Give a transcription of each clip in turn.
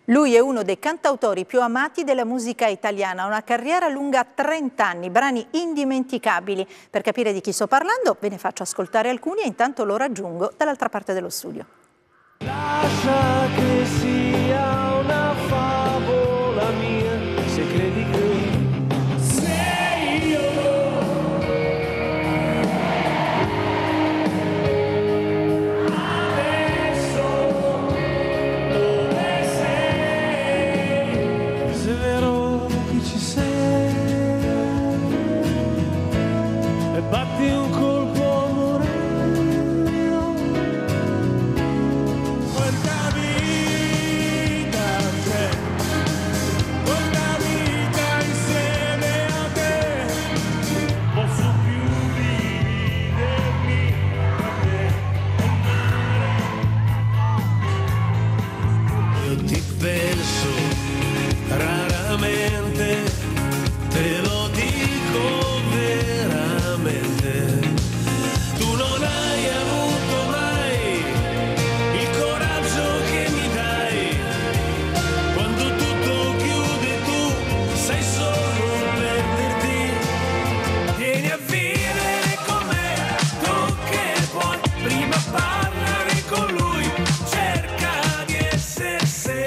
Lui è uno dei cantautori più amati della musica italiana, una carriera lunga 30 anni, brani indimenticabili. Per capire di chi sto parlando ve ne faccio ascoltare alcuni e intanto lo raggiungo dall'altra parte dello studio. Lascia che sia una favola mia, se credi che sei io. Adesso dove sei? Se è vero che ci sei e batti un colpo. Ti penso raramente, te lo dico veramente. Tu non hai avuto mai il coraggio che mi dai. Quando tutto chiude tu sai solo perderti. Vieni a vivere con me, tu che puoi prima parlare con lui. Cerca di essere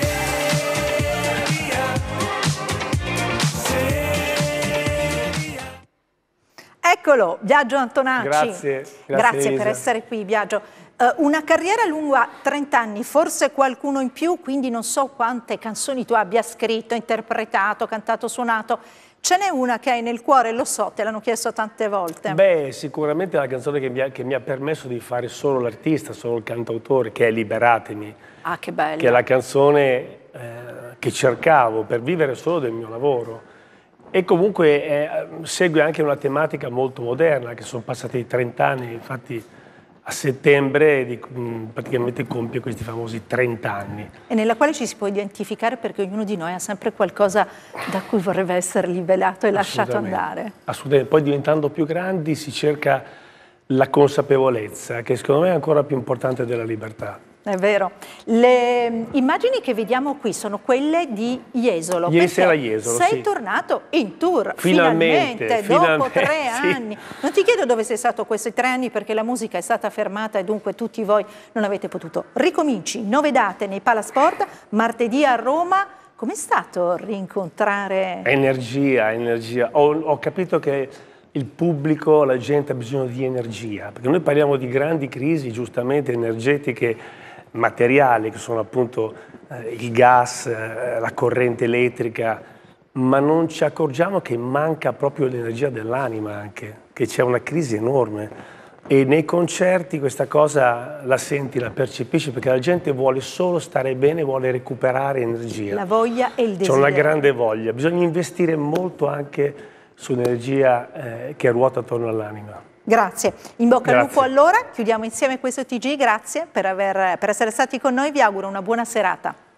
Eccolo, Biagio Antonacci. Grazie per essere qui, Biagio. Una carriera lunga 30 anni, forse qualcuno in più, quindi non so quante canzoni tu abbia scritto, interpretato, cantato, suonato. Ce n'è una che hai nel cuore, lo so, te l'hanno chiesto tante volte. Beh, sicuramente la canzone che mi ha permesso di fare solo l'artista, solo il cantautore, che è Liberatemi. Ah, che bella. Che è la canzone che cercavo per vivere solo del mio lavoro. E comunque segue anche una tematica molto moderna, che sono passati 30 anni, infatti a settembre praticamente compie questi famosi 30 anni. E nella quale ci si può identificare perché ognuno di noi ha sempre qualcosa da cui vorrebbe essere liberato e lasciato andare. Assolutamente, poi diventando più grandi si cerca la consapevolezza, che secondo me è ancora più importante della libertà. È vero. Le immagini che vediamo qui sono quelle di Jesolo. Ieri sera Jesolo, sei tornato in tour, finalmente, dopo 3 anni. Non ti chiedo dove sei stato questi 3 anni perché la musica è stata fermata e dunque tutti voi non avete potuto. Ricominci, 9 date nei Palasport, martedì a Roma. Com'è stato rincontrare? Energia. Ho capito che il pubblico, la gente ha bisogno di energia, perché noi parliamo di grandi crisi giustamente energetiche, materiali, che sono appunto il gas, la corrente elettrica, ma non ci accorgiamo che manca proprio l'energia dell'anima anche, che c'è una crisi enorme. E nei concerti questa cosa la senti, la percepisci, perché la gente vuole solo stare bene, vuole recuperare energia. La voglia e il desiderio. C'è una grande voglia, bisogna investire molto anche sull'energia che ruota attorno all'anima. Grazie. In bocca al lupo allora, chiudiamo insieme questo TG, grazie per essere stati con noi, vi auguro una buona serata.